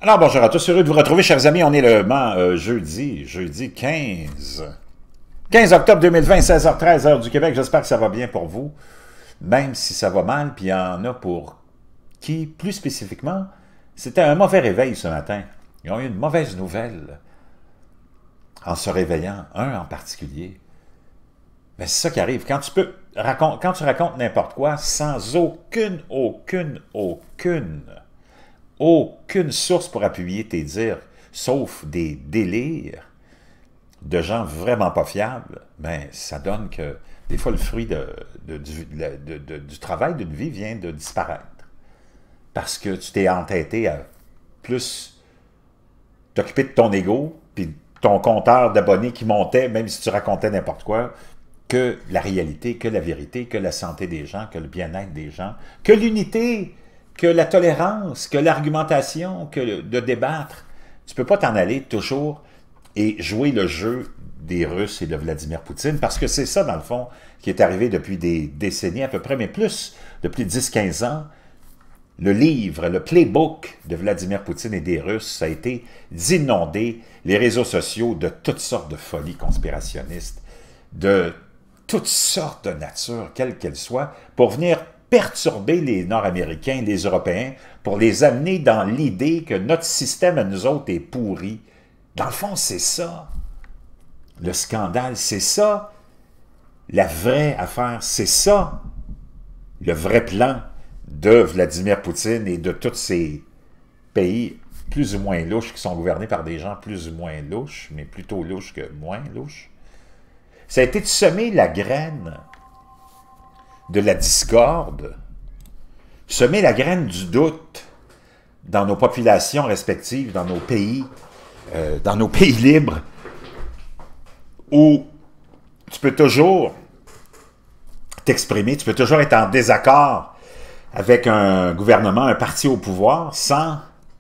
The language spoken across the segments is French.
Alors, bonjour à tous, heureux de vous retrouver, chers amis. On est jeudi 15 octobre 2020, 16h13, heure du Québec. J'espère que ça va bien pour vous, même si ça va mal. Puis il y en a pour qui, plus spécifiquement, c'était un mauvais réveil ce matin. Ils ont eu une mauvaise nouvelle en se réveillant, un en particulier. Mais c'est ça qui arrive. Quand tu racontes n'importe quoi sans aucune source pour appuyer tes dires, sauf des délires de gens vraiment pas fiables, ben, ça donne que des fois le fruit du travail d'une vie vient de disparaître. Parce que tu t'es entêté à plus t'occuper de ton ego, puis ton compteur d'abonnés qui montait, même si tu racontais n'importe quoi, que la réalité, que la vérité, que la santé des gens, que le bien-être des gens, que l'unité, que la tolérance, que l'argumentation, de débattre. Tu ne peux pas t'en aller toujours et jouer le jeu des Russes et de Vladimir Poutine, parce que c'est ça, dans le fond, qui est arrivé depuis des décennies à peu près, mais plus, depuis 10-15 ans. Le livre, le playbook de Vladimir Poutine et des Russes, ça a été d'inonder les réseaux sociaux de toutes sortes de folies conspirationnistes, de toutes sortes de natures, quelles qu'elles soient, pour venir perturber les Nord-Américains, les Européens, pour les amener dans l'idée que notre système à nous autres est pourri. Dans le fond, c'est ça. Le scandale, c'est ça. La vraie affaire, c'est ça. Le vrai plan de Vladimir Poutine et de tous ces pays plus ou moins louches qui sont gouvernés par des gens plus ou moins louches, mais plutôt louches que moins louches. Ça a été de semer la graine de la discorde, semer la graine du doute dans nos populations respectives, dans nos pays libres, où tu peux toujours t'exprimer, tu peux toujours être en désaccord avec un gouvernement, un parti au pouvoir, sans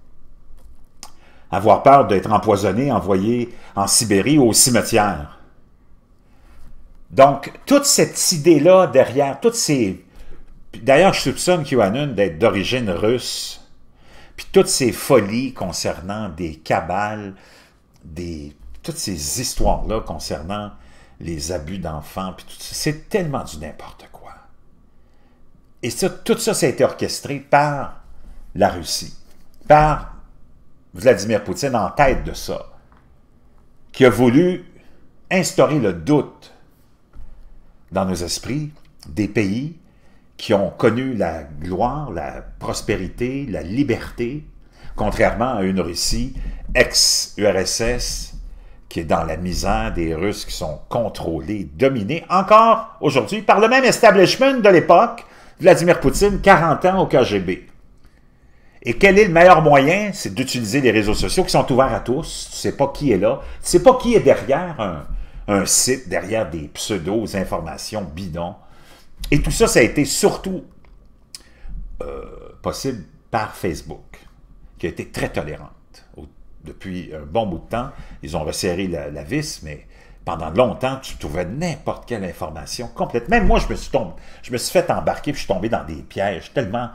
avoir peur d'être empoisonné, envoyé en Sibérie ou au cimetière. Donc, toute cette idée-là derrière, toutes ces... D'ailleurs, je soupçonne QAnon d'être d'origine russe, puis toutes ces folies concernant des cabales, toutes ces histoires-là concernant les abus d'enfants, puis tout ça, c'est tellement du n'importe quoi. Et ça, tout ça, ça a été orchestré par la Russie, par Vladimir Poutine en tête de ça, qui a voulu instaurer le doute dans nos esprits des pays qui ont connu la gloire, la prospérité, la liberté, contrairement à une Russie ex-URSS qui est dans la misère, des Russes qui sont contrôlés, dominés, encore aujourd'hui, par le même establishment de l'époque, Vladimir Poutine, 40 ans au KGB. Et quel est le meilleur moyen? C'est d'utiliser les réseaux sociaux qui sont ouverts à tous. Tu ne sais pas qui est là. Tu ne sais pas qui est derrière un site, derrière des pseudo-informations bidons. Et tout ça, ça a été surtout possible par Facebook, qui a été très tolérante. Depuis un bon bout de temps, ils ont resserré la vis, mais pendant longtemps, tu trouvais n'importe quelle information complète. Même moi, je me suis fait embarquer, puis je suis tombé dans des pièges tellement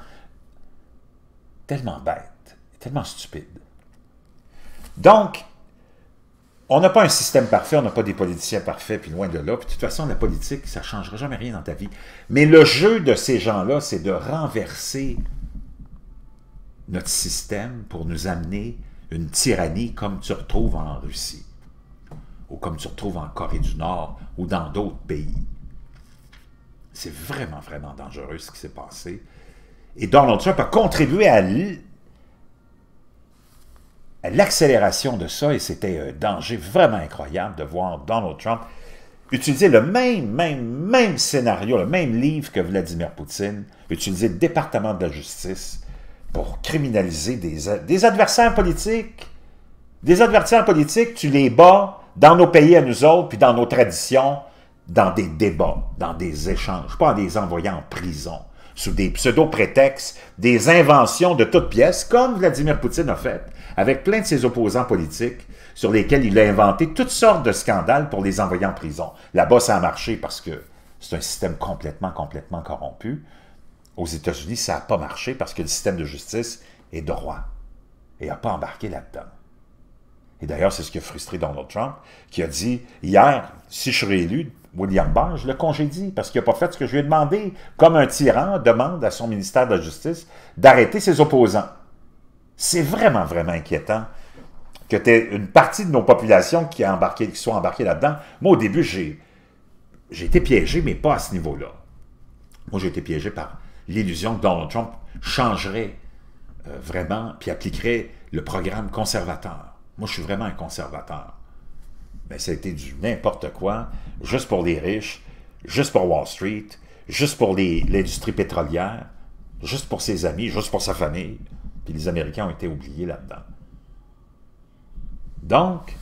bêtes, tellement stupides. Donc, on n'a pas un système parfait, on n'a pas des politiciens parfaits, puis loin de là. Puis de toute façon, la politique, ça ne changera jamais rien dans ta vie. Mais le jeu de ces gens-là, c'est de renverser notre système pour nous amener une tyrannie comme tu retrouves en Russie, ou comme tu retrouves en Corée du Nord, ou dans d'autres pays. C'est vraiment, vraiment dangereux ce qui s'est passé. Et Donald Trump a contribué à l'accélération de ça, et c'était un danger vraiment incroyable de voir Donald Trump utiliser le même scénario, le même livre que Vladimir Poutine, utiliser le département de la justice pour criminaliser des adversaires politiques. Des adversaires politiques, tu les bats dans nos pays à nous autres, puis dans nos traditions, dans des débats, dans des échanges, pas en les envoyant en prison, sous des pseudo-prétextes, des inventions de toutes pièces, comme Vladimir Poutine a fait, avec plein de ses opposants politiques, sur lesquels il a inventé toutes sortes de scandales pour les envoyer en prison. Là-bas, ça a marché parce que c'est un système complètement corrompu. Aux États-Unis, ça n'a pas marché parce que le système de justice est droit. et n'a pas embarqué là-dedans. Et d'ailleurs, c'est ce qui a frustré Donald Trump, qui a dit hier, si je suis réélu, William Barr, je le congédie, parce qu'il n'a pas fait ce que je lui ai demandé, comme un tyran demande à son ministère de la Justice d'arrêter ses opposants. C'est vraiment, vraiment inquiétant que tu aies une partie de nos populations qui soient embarquées là-dedans. Moi, au début, j'ai été piégé, mais pas à ce niveau-là. Moi, j'ai été piégé par l'illusion que Donald Trump changerait vraiment, puis appliquerait le programme conservateur. Moi, je suis vraiment un conservateur. Mais ça a été du n'importe quoi, juste pour les riches, juste pour Wall Street, juste pour l'industrie pétrolière, juste pour ses amis, juste pour sa famille. Puis les Américains ont été oubliés là-dedans. Donc,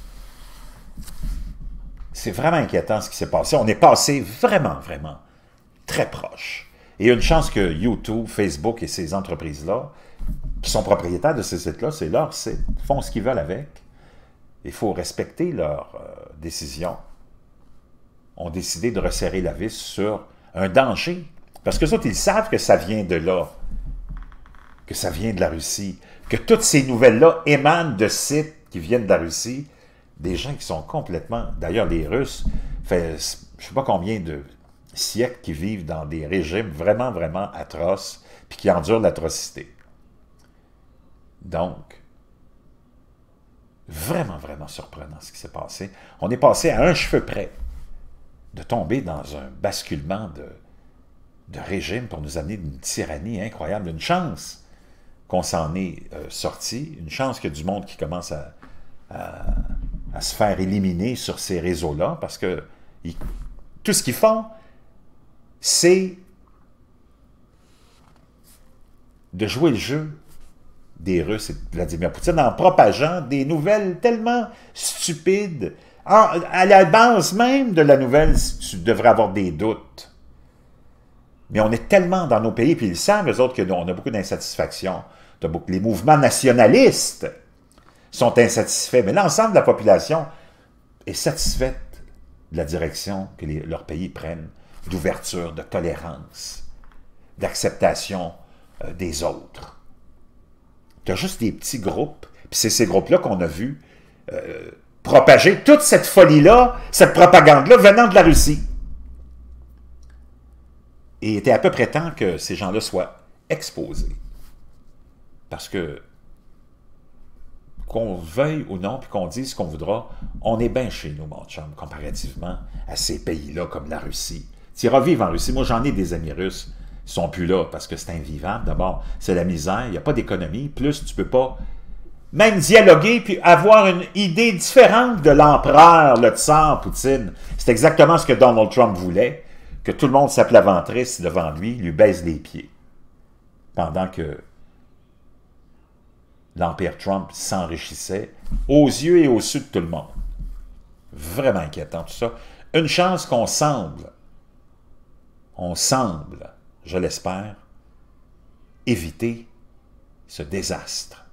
c'est vraiment inquiétant ce qui s'est passé. On est passé vraiment, vraiment très proche. Et une chance que YouTube, Facebook et ces entreprises-là, qui sont propriétaires de ces sites-là, c'est leur site, font ce qu'ils veulent avec. Il faut respecter leurs décisions. Ont décidé de resserrer la vis sur un danger. Parce que autres, ils savent que ça vient de là, que ça vient de la Russie, que toutes ces nouvelles-là émanent de sites qui viennent de la Russie, des gens qui sont complètement... D'ailleurs, les Russes, fait, je ne sais pas combien de siècles qui vivent dans des régimes vraiment, vraiment atroces, puis qui endurent l'atrocité. Donc, vraiment, vraiment surprenant ce qui s'est passé. On est passé à un cheveu près de tomber dans un basculement de régime pour nous amener d'une tyrannie incroyable. Une chance qu'on s'en est sorti, une chance qu'il y a du monde qui commence à se faire éliminer sur ces réseaux-là, parce que tout ce qu'ils font, c'est de jouer le jeu des Russes et de Vladimir Poutine en propageant des nouvelles tellement stupides. À la base même de la nouvelle, tu devrais avoir des doutes. Mais on est tellement dans nos pays, puis ils savent, eux autres, qu'on a beaucoup d'insatisfaction. Les mouvements nationalistes sont insatisfaits, mais l'ensemble de la population est satisfaite de la direction que leurs pays prennent, d'ouverture, de tolérance, d'acceptation des autres. Tu as juste des petits groupes, puis c'est ces groupes-là qu'on a vu propager toute cette folie-là, cette propagande-là venant de la Russie. Et il était à peu près temps que ces gens-là soient exposés. Parce que, qu'on veuille ou non, puis qu'on dise ce qu'on voudra, on est bien chez nous, mon chum, comparativement à ces pays-là comme la Russie. Tu iras vivre en Russie. Moi, j'en ai des amis russes. Ils ne sont plus là parce que c'est invivable. D'abord, c'est la misère. Il n'y a pas d'économie. Plus, tu ne peux pas même dialoguer puis avoir une idée différente de l'empereur, le tsar, Poutine. C'est exactement ce que Donald Trump voulait, que tout le monde s'aplaventrisse devant lui, lui baise les pieds. Pendant que l'Empire Trump s'enrichissait aux yeux et au su de tout le monde. Vraiment inquiétant tout ça. Une chance qu'on semble, je l'espère, éviter ce désastre.